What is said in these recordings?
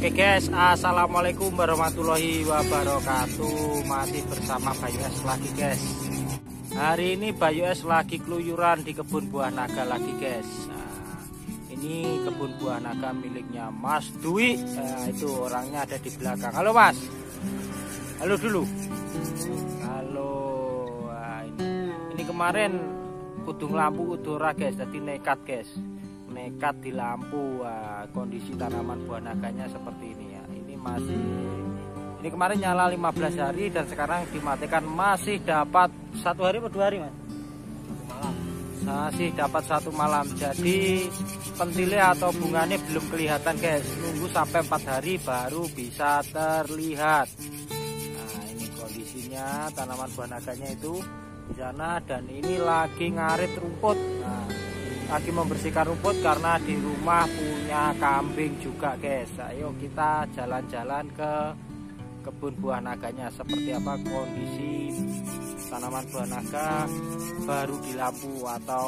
Oke guys, assalamualaikum warahmatullahi wabarakatuh. Masih bersama Bayu S lagi guys. Hari ini Bayu S lagi keluyuran di kebun buah naga lagi guys. Nah, ini kebun buah naga miliknya Mas Dwi. Itu orangnya ada di belakang. Halo Mas. Halo dulu. Halo. Nah, ini kemarin kudung lampu udara guys, jadi nekat guys. Nekat di lampu. Kondisi tanaman buah naganya seperti ini ya. Ini kemarin nyala 15 hari dan sekarang dimatikan. Masih dapat 1 hari atau 2 hari Mas? 1 malam. Masih dapat 1 malam. Jadi pentilnya atau bunganya belum kelihatan guys. Nunggu sampai 4 hari baru bisa terlihat. Nah ini kondisinya tanaman buah naganya itu di sana, dan ini lagi ngarit rumput. Nah, lagi membersihkan rumput karena di rumah punya kambing juga guys. Ayo kita jalan-jalan ke kebun buah naganya, seperti apa kondisi tanaman buah naga baru di lampu atau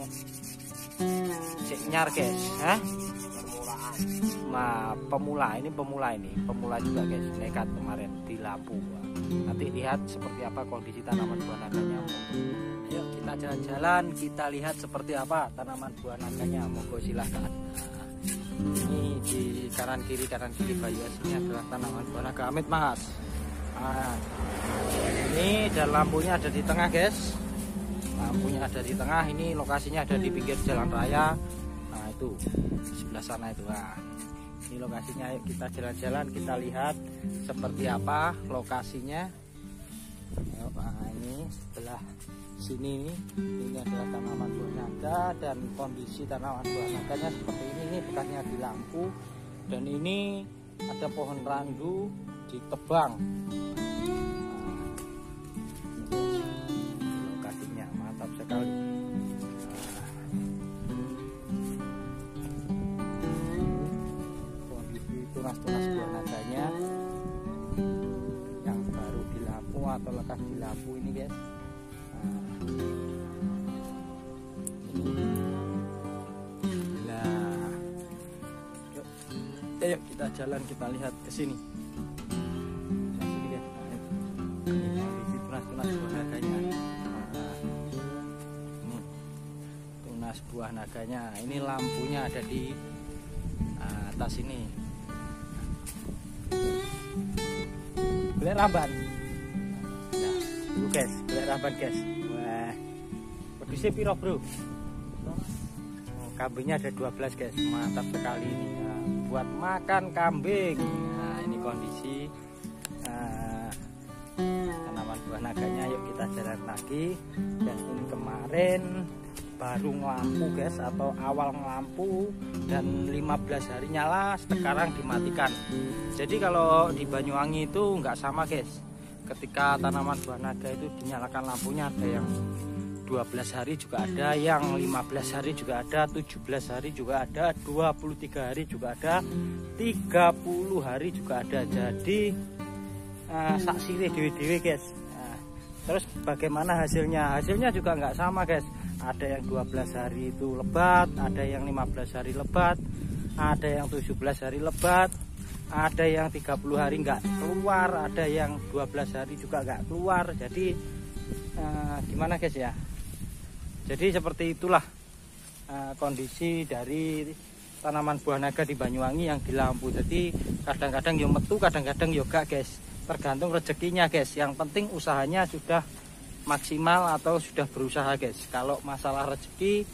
nyar guys. Nah pemula juga guys, nekat kemarin di lampu. Nanti lihat seperti apa kondisi tanaman buah naganya. Ayo kita jalan-jalan, kita lihat seperti apa tanaman buah naganya. Monggo silahkan. Ini di kanan kiri Bayu S, ini adalah tanaman buah naga. Amit Mas. Nah, ini dan lampunya ada di tengah guys. Lampunya ada di tengah. Ini lokasinya ada di pinggir jalan raya. Nah itu di sebelah sana itu. Nah, ini lokasinya. Ayo kita jalan-jalan, kita lihat seperti apa lokasinya. Nah, ini sebelah sini ini adalah tanaman buah naga, dan kondisi tanaman buah naganya seperti ini. Ini bekasnya di lampu, dan ini ada pohon randu ditebang. Nah, lokasinya mantap sekali. Kondisi tunas-tunas buah naganya yang baru di lampu atau lekas di lampu ini guys. Nah, yuk kita jalan, kita lihat ke sini. Ini tunas-tunas buah naganya. Ini tunas buah naganya. Ini lampunya ada di atas ini. Belek ramban. Nah, dulu guys, belek ramban guys. Wah, pedusnya piro bro? Kambingnya ada 12 guys, mantap sekali ini. Nah, buat makan kambing. Nah ini kondisi tanaman buah naganya. Yuk kita jalan lagi. Dan ini kemarin baru ngelampu guys, atau awal ngelampu, dan 15 hari nyala, sekarang dimatikan. Jadi kalau di Banyuwangi itu nggak sama guys. Ketika tanaman buah naga itu dinyalakan lampunya, ada yang 12 hari juga ada, yang 15 hari juga ada, 17 hari juga ada, 23 hari juga ada, 30 hari juga ada. Jadi saksire dewe-dewe guys. Nah, terus bagaimana hasilnya? Hasilnya juga nggak sama guys. Ada yang 12 hari itu lebat, ada yang 15 hari lebat, ada yang 17 hari lebat, ada yang 30 hari nggak keluar, ada yang 12 hari juga nggak keluar. Jadi gimana guys ya? Jadi seperti itulah kondisi dari tanaman buah naga di Banyuwangi yang di lampu. Jadi kadang-kadang yo metu, kadang-kadang yo gak guys. Tergantung rezekinya guys. Yang penting usahanya sudah maksimal atau sudah berusaha guys. Kalau masalah rezeki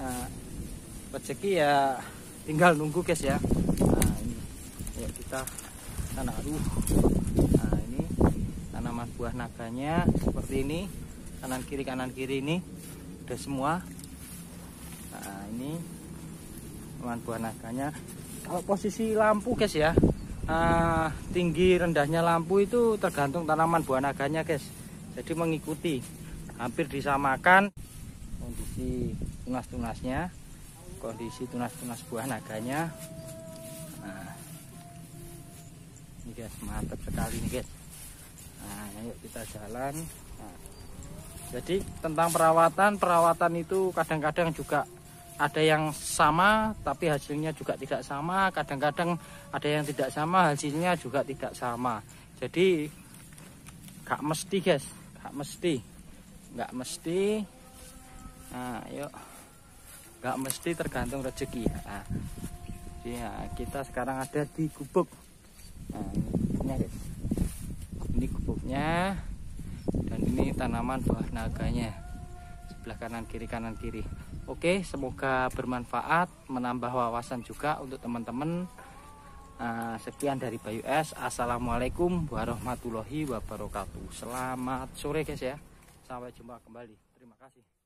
ya tinggal nunggu guys ya. Nah ini ya kita sana. Nah ini tanaman buah naganya seperti ini. Kanan kiri ini udah semua. Nah ini tanaman buah naganya. Kalau posisi lampu guys ya, tinggi rendahnya lampu itu tergantung tanaman buah naganya guys. Jadi mengikuti, hampir disamakan kondisi tunas-tunasnya, kondisi tunas-tunas buah naganya. Nah ini guys, mantap sekali nih guys. Nah yuk kita jalan. Nah, jadi tentang perawatan itu kadang-kadang juga ada yang sama tapi hasilnya juga tidak sama, kadang-kadang ada yang tidak sama hasilnya juga tidak sama. Jadi gak mesti guys, gak mesti. Nah yuk, gak mesti, tergantung rezeki. Nah, ya kita sekarang ada di gubuk. Nah ini guys, ini gubuknya, dan ini tanaman buah naganya sebelah kanan kiri. Oke, semoga bermanfaat, menambah wawasan juga untuk teman-teman. Sekian dari Bayu S. Assalamualaikum warahmatullahi wabarakatuh. Selamat sore guys ya. Sampai jumpa kembali. Terima kasih.